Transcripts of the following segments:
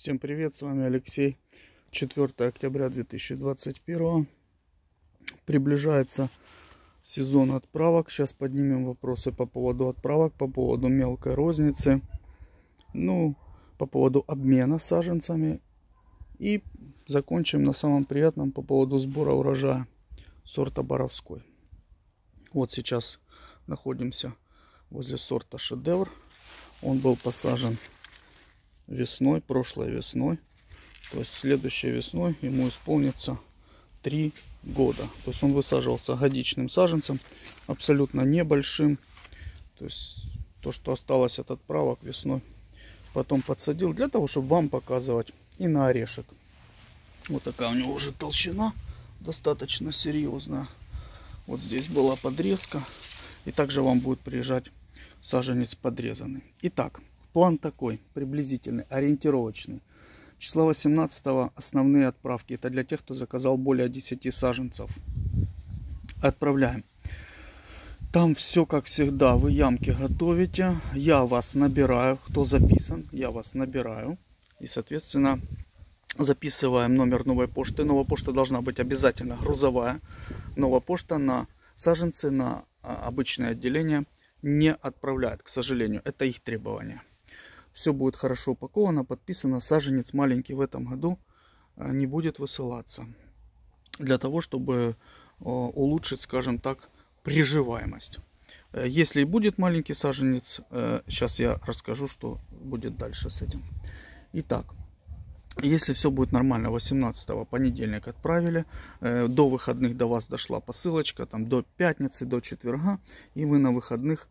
Всем привет, с вами Алексей. 4 октября 2021. Приближается сезон отправок. Сейчас поднимем вопросы по поводу отправок, по поводу мелкой розницы, по поводу обмена саженцами. И закончим на самом приятном по поводу сбора урожая сорта Боровской. Вот сейчас находимся возле сорта Шедевр. Он был посажен весной, прошлой весной. То есть следующей весной ему исполнится 3 года. То есть он высаживался годичным саженцем, абсолютно небольшим. То есть то, что осталось от отправок весной, потом подсадил для того, чтобы вам показывать и на орешек. Вот такая у него уже толщина, достаточно серьезная. Вот здесь была подрезка. И также вам будет приезжать саженец подрезанный. Итак, план такой, приблизительный, ориентировочный. Числа 18 основные отправки. Это для тех, кто заказал более 10 саженцев. Отправляем. Там все как всегда. Вы ямки готовите. Я вас набираю. Кто записан, я вас набираю. И, соответственно, записываем номер новой почты. Новая почта должна быть обязательно грузовая. Новая почта на саженцы, на обычное отделение не отправляет, к сожалению. Это их требование. Все будет хорошо упаковано, подписано. Саженец маленький в этом году не будет высылаться. Для того, чтобы улучшить, скажем так, приживаемость. Если будет маленький саженец, сейчас я расскажу, что будет дальше с этим. Итак, если все будет нормально, 18 понедельник отправили, до выходных до вас дошла посылочка, там до пятницы, до четверга, и вы на выходных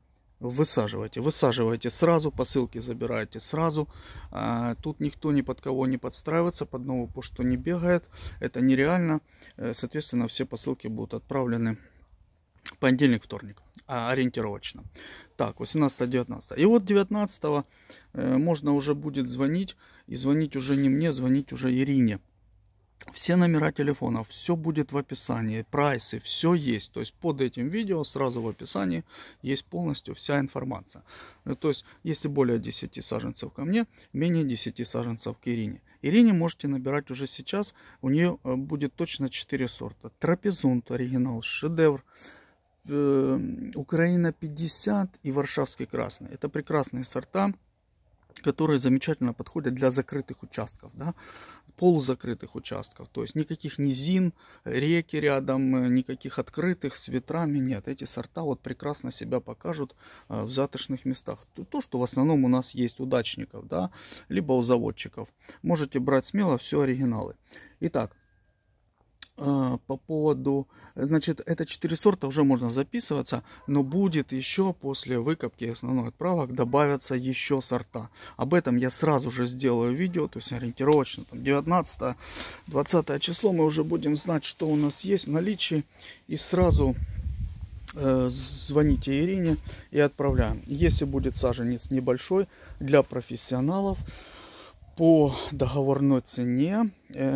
высаживаете сразу, посылки забираете сразу. Тут никто ни под кого не подстраивается, под новую почту не бегает, это нереально. Соответственно, все посылки будут отправлены понедельник, вторник, ориентировочно. Так, 18-19. И вот 19 можно уже будет звонить, и звонить уже не мне, звонить уже Ирине. Все номера телефонов, все будет в описании, прайсы, все есть. То есть под этим видео сразу в описании есть полностью вся информация. То есть если более 10 саженцев ко мне, менее 10 саженцев к Ирине. Ирине можете набирать уже сейчас, у нее будет точно 4 сорта. Трапезунт оригинал, Шедевр, Украина 50 и Варшавский красный. Это прекрасные сорта, которые замечательно подходят для закрытых участков, да, полузакрытых участков. То есть никаких низин, реки рядом, никаких открытых с ветрами нет. Эти сорта вот прекрасно себя покажут в затишных местах. То, что в основном у нас есть у дачников, да, либо у заводчиков. Можете брать смело, все оригиналы. Итак, по поводу, значит, это 4 сорта, уже можно записываться, но будет еще после выкопки основных отправок добавятся еще сорта. Об этом я сразу же сделаю видео, то есть ориентировочно, там 19-20 число мы уже будем знать, что у нас есть в наличии, и сразу звоните Ирине и отправляем. Если будет саженец небольшой для профессионалов, по договорной цене,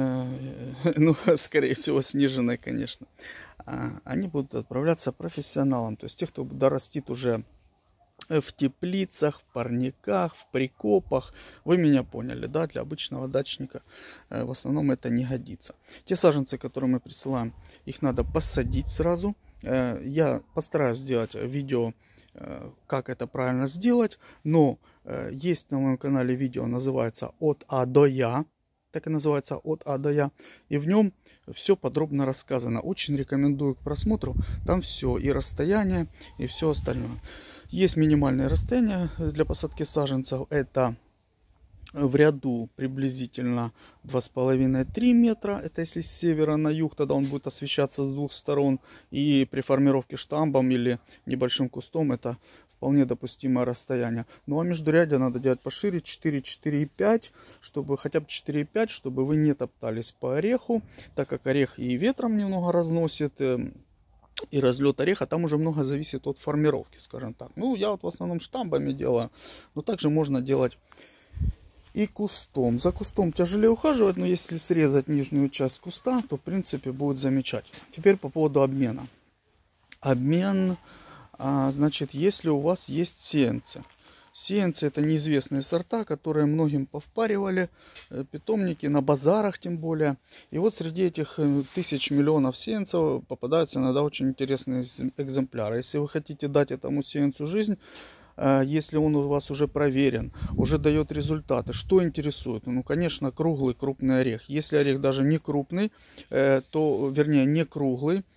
скорее всего, сниженной, конечно, они будут отправляться профессионалам. То есть тех, кто дорастит уже в теплицах, в парниках, в прикопах. Вы меня поняли, да? Для обычного дачника в основном это не годится. Те саженцы, которые мы присылаем, их надо посадить сразу. Я постараюсь сделать видео, как это правильно сделать, но есть на моем канале видео, называется «От А до Я», так и называется «От А до Я», и в нем все подробно рассказано. Очень рекомендую к просмотру, там все, и расстояние, и все остальное. Есть минимальное расстояние для посадки саженцев, это в ряду приблизительно 2,5-3 метра. Это если с севера на юг, тогда он будет освещаться с двух сторон. И при формировке штамбом или небольшим кустом это вполне допустимое расстояние. Ну а междурядье надо делать пошире, 4-4,5, чтобы хотя бы 4,5, чтобы вы не топтались по ореху, так как орех и ветром немного разносит, и разлет ореха, там уже много зависит от формировки, скажем так. Ну, я вот в основном штамбами делаю, но также можно делать и кустом. За кустом тяжелее ухаживать, но если срезать нижнюю часть куста, то в принципе будет замечательно. Теперь по поводу обмена. Обмен, значит, если у вас есть сеянцы, Сеянцы — это неизвестные сорта, которые многим повпаривали, питомники, на базарах тем более. И вот среди этих тысяч миллионов сеянцев попадаются иногда очень интересные экземпляры. Если вы хотите дать этому сеянцу жизнь, если он у вас уже проверен, уже дает результаты, что интересует? Ну, конечно, круглый крупный орех. Если орех даже не крупный, вернее, не круглый,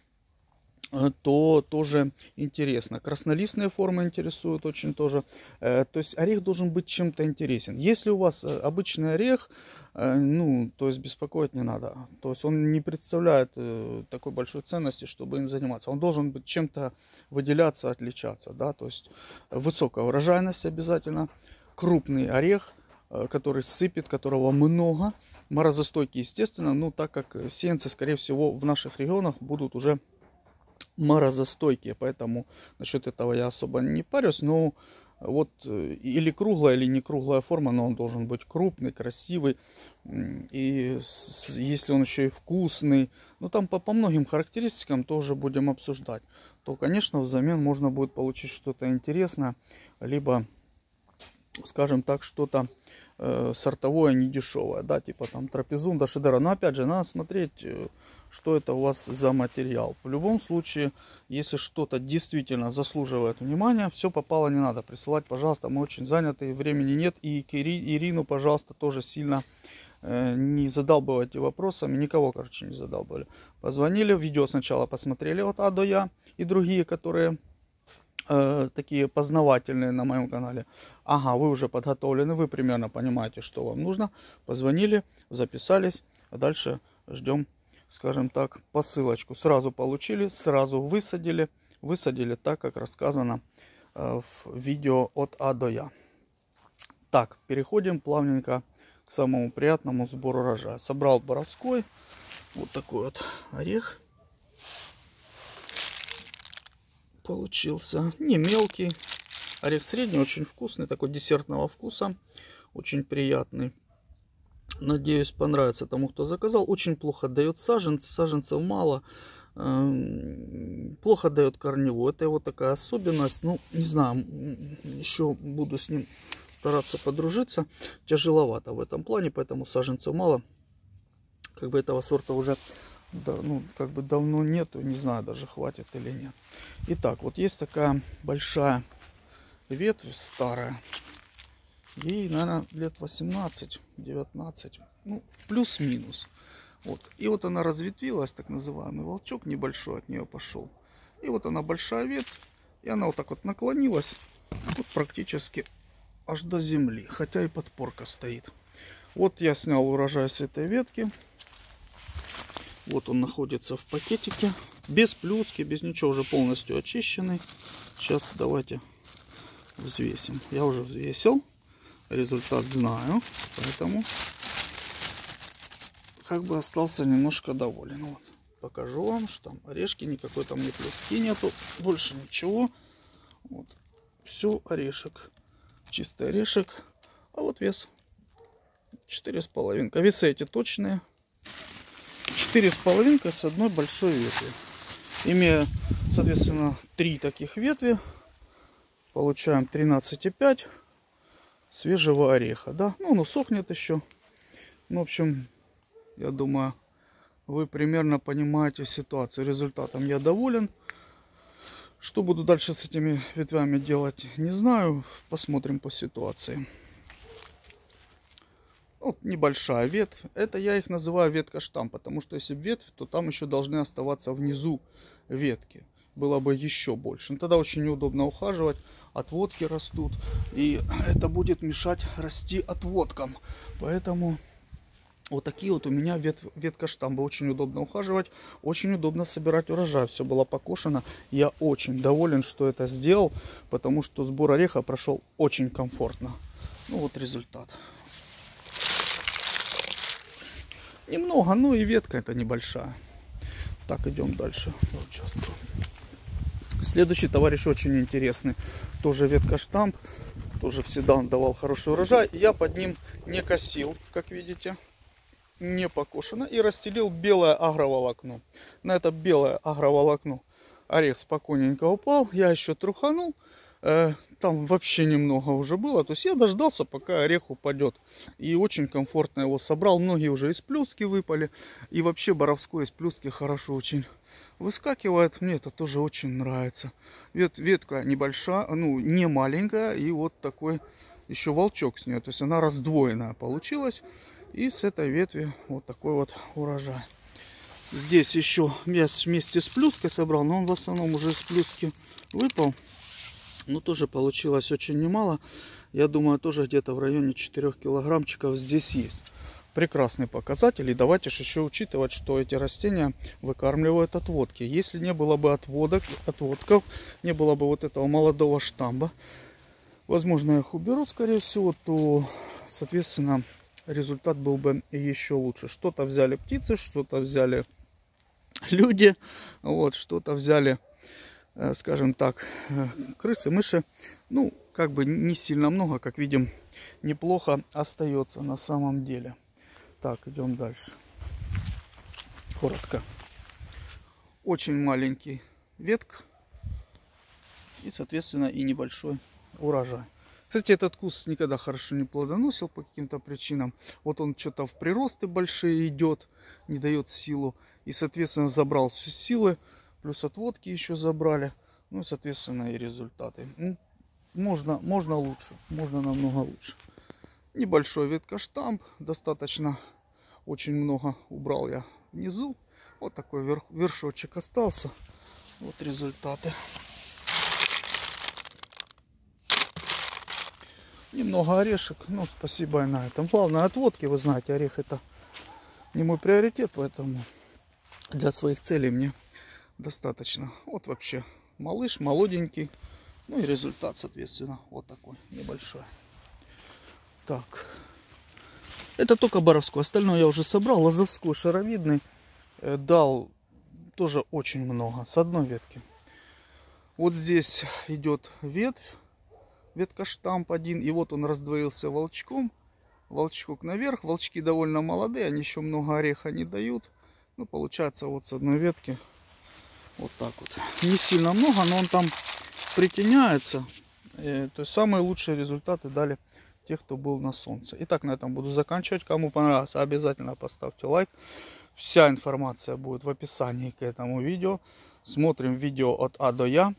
то тоже интересно. Краснолистные формы интересуют очень тоже. То есть орех должен быть чем-то интересен. Если у вас обычный орех, ну, то есть беспокоить не надо. То есть он не представляет такой большой ценности, чтобы им заниматься. Он должен быть чем-то выделяться, отличаться. Да? То есть высокая урожайность обязательно. Крупный орех, который сыпет, которого много. Морозостойкий, естественно. Ну, так как сеянцы, скорее всего, в наших регионах будут уже морозостойкие, поэтому насчет этого я особо не парюсь. Но вот или круглая, или не круглая форма, но он должен быть крупный, красивый. И если он еще и вкусный, ну там по многим характеристикам тоже будем обсуждать, то, конечно, взамен можно будет получить что-то интересное, либо, скажем так, что-то сортовое недешевое, да, типа там трапезунда, шедера. Но опять же, надо смотреть, что это у вас за материал. В любом случае, если что-то действительно заслуживает внимания, все попало не надо присылать, пожалуйста, мы очень заняты, времени нет. И Ирину, пожалуйста, тоже сильно не задалбывайте вопросами, никого, короче, не задалбывали. Позвонили, видео сначала посмотрели от А до Я и другие, которые такие познавательные на моем канале. Ага, вы уже подготовлены, вы примерно понимаете, что вам нужно. Позвонили, записались, а дальше ждем, скажем так, посылочку. Сразу получили, сразу высадили. Высадили так, как рассказано в видео от А до Я. Так, переходим плавненько к самому приятному сбору урожая. Собрал боровской. Вот такой вот орех получился. Не мелкий. Орех средний, очень вкусный, такой десертного вкуса. Очень приятный. Надеюсь, понравится тому, кто заказал. Очень плохо дает саженцы, саженцев мало. Плохо дает корневую. Это его такая особенность. Ну, не знаю, еще буду с ним стараться подружиться. Тяжеловато в этом плане, поэтому саженцев мало. Как бы этого сорта уже ну, как бы давно нету. Не знаю, даже хватит или нет. Итак, вот есть такая большая ветвь старая. Ей, наверное, лет 18-19. Ну, плюс-минус. Вот. И вот она разветвилась, так называемый волчок небольшой от нее пошел. И вот она большая ветвь. И она вот так вот наклонилась. Вот практически аж до земли. Хотя и подпорка стоит. Вот я снял урожай с этой ветки. Вот он находится в пакетике. Без плюски, без ничего, уже полностью очищенный. Сейчас давайте взвесим. Я уже взвесил. Результат знаю. Поэтому как бы остался немножко доволен. Вот. Покажу вам, что там орешки, никакой там ни плюски нету. Больше ничего. Вот. Все, орешек. Чистый орешек. А вот вес 4,5. Весы эти точные. 4,5 с одной большой ветви. Имея, соответственно, 3 таких ветви, получаем 13,5 свежего ореха. Да? Ну, оно сохнет еще. Ну, в общем, я думаю, вы примерно понимаете ситуацию. Результатом я доволен. Что буду дальше с этими ветвями делать, не знаю. Посмотрим по ситуации. Вот небольшая ветвь. Это я их называю ветка штамм, потому что если ветвь, то там еще должны оставаться внизу ветки. Было бы еще больше. Но тогда очень неудобно ухаживать. Отводки растут. И это будет мешать расти отводкам. Поэтому вот такие вот у меня ветка штамба. Очень удобно ухаживать. Очень удобно собирать урожай. Все было покошено. Я очень доволен, что это сделал. Потому что сбор ореха прошел очень комфортно. Ну вот результат. Немного, ну и ветка это небольшая. Так, идем дальше. Следующий товарищ очень интересный. Тоже ветка штамп. Тоже всегда он давал хороший урожай. Я под ним не косил, как видите. Не покошено. И расстелил белое агроволокно. На это белое агроволокно орех спокойненько упал. Я еще труханул. там вообще немного уже было. То есть я дождался, пока орех упадет. И очень комфортно его собрал. Многие уже из плюски выпали. И вообще боровской из плюски хорошо очень выскакивает. Мне это тоже очень нравится. Ветка небольшая, ну не маленькая. И вот такой еще волчок с нее. То есть она раздвоенная получилась. И с этой ветви вот такой вот урожай. Здесь еще я вместе с плюской собрал, но он в основном уже из плюски выпал. Но тоже получилось очень немало. Я думаю, тоже где-то в районе 4 килограммчиков здесь есть. Прекрасный показатель. И давайте же еще учитывать, что эти растения выкармливают отводки. Если не было бы отводков, не было бы вот этого молодого штамба, возможно, их уберут, скорее всего, то, соответственно, результат был бы еще лучше. Что-то взяли птицы, что-то взяли люди, вот, что-то взяли, скажем так, крысы, мыши. Ну, как бы не сильно много, как видим, неплохо остается на самом деле. Так, идем дальше. Коротко. Очень маленький ветк и, соответственно, и небольшой урожай. Кстати, этот куст никогда хорошо не плодоносил по каким-то причинам. Вот он что-то в приросты большие идет, не дает силу. И, соответственно, забрал все силы. Плюс отводки еще забрали. Ну, соответственно, и результаты. Можно лучше. Можно намного лучше. Небольшой веткоштамп. Достаточно. Очень много убрал я внизу. Вот такой вершочек остался. Вот результаты. Немного орешек, ну спасибо и на этом. Главное отводки, вы знаете, орех это не мой приоритет, поэтому для своих целей мне достаточно. Вот вообще малыш, молоденький, ну и результат, соответственно, вот такой небольшой. Так, это только боровской, остальное я уже собрал. Лозовской шаровидный дал тоже очень много, с одной ветки. Вот здесь идет ветвь. Веткоштамп один, и вот он раздвоился волчком. Волчок наверх. Волчки довольно молодые, они еще много ореха не дают. Ну, получается, вот с одной ветки вот так вот. Не сильно много, но он там притеняется. То есть самые лучшие результаты дали те, кто был на солнце. Итак, на этом буду заканчивать. Кому понравилось, обязательно поставьте лайк. Вся информация будет в описании к этому видео. Смотрим видео от А до Я.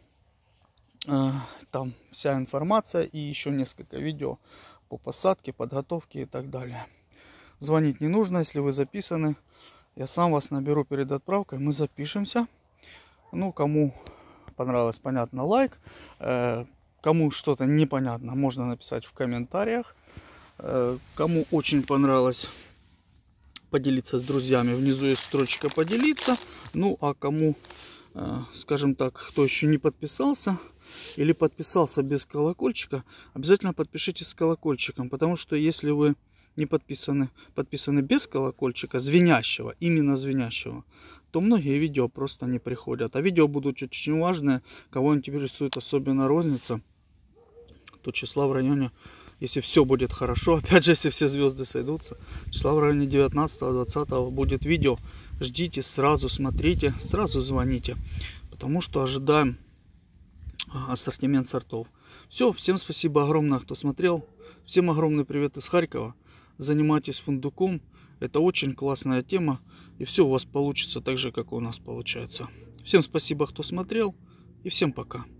Там вся информация и еще несколько видео по посадке, подготовке и так далее. Звонить не нужно, если вы записаны. Я сам вас наберу перед отправкой, мы запишемся. Ну, кому понравилось, понятно, лайк. Кому что-то непонятно, можно написать в комментариях. Кому очень понравилось, поделиться с друзьями. Внизу есть строчка «Поделиться». Ну, а кому, скажем так, кто еще не подписался или подписался без колокольчика, обязательно подпишитесь с колокольчиком, потому что если вы не подписаны без колокольчика, звенящего, именно звенящего, то многие видео просто не приходят. А видео будут очень важные, кого интересует особенно розница, то числа в районе, если все будет хорошо, опять же, если все звезды сойдутся, числа в районе 19-20 будет видео. Ждите, сразу смотрите, сразу звоните, потому что ожидаем ассортимент сортов. Все, всем спасибо огромное, кто смотрел. Всем огромный привет из Харькова. Занимайтесь фундуком. Это очень классная тема. И все у вас получится так же, как у нас получается. Всем спасибо, кто смотрел. И всем пока.